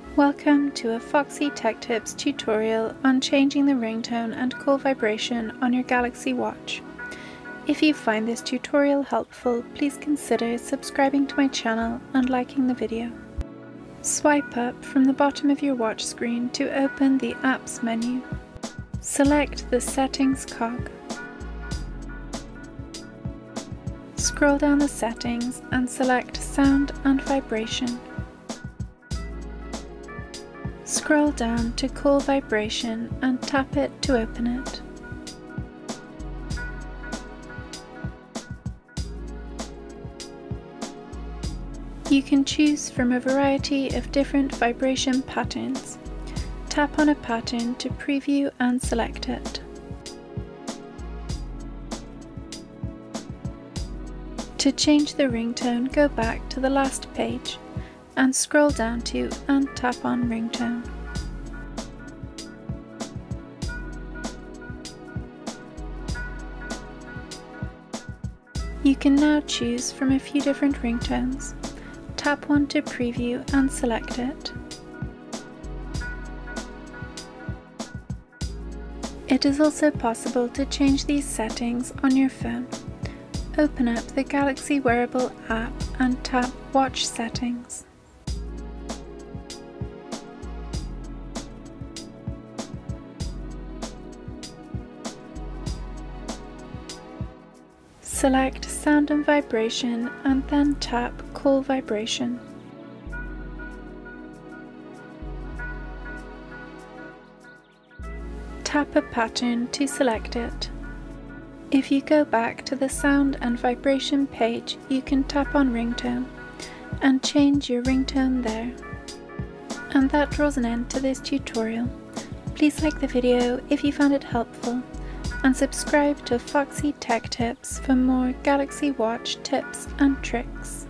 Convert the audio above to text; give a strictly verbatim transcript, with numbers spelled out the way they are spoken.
Welcome to a Foxy Tech Tips tutorial on changing the ringtone and call vibration on your Galaxy Watch. If you find this tutorial helpful, please consider subscribing to my channel and liking the video. Swipe up from the bottom of your watch screen to open the Apps menu. Select the Settings cog. Scroll down the settings and select Sound and Vibration. Scroll down to Call Vibration and tap it to open it. You can choose from a variety of different vibration patterns. Tap on a pattern to preview and select it. To change the ringtone, go back to the last page and scroll down to and tap on Ringtone. You can now choose from a few different ringtones. Tap one to preview and select it. It is also possible to change these settings on your phone. Open up the Galaxy Wearable app and tap Watch Settings. Select Sound and Vibration and then tap Call Vibration. Tap a pattern to select it. If you go back to the Sound and Vibration page, you can tap on Ringtone and change your ringtone there. And that draws an end to this tutorial. Please like the video if you found it helpful, and subscribe to Foxy Tech Tips for more Galaxy Watch tips and tricks.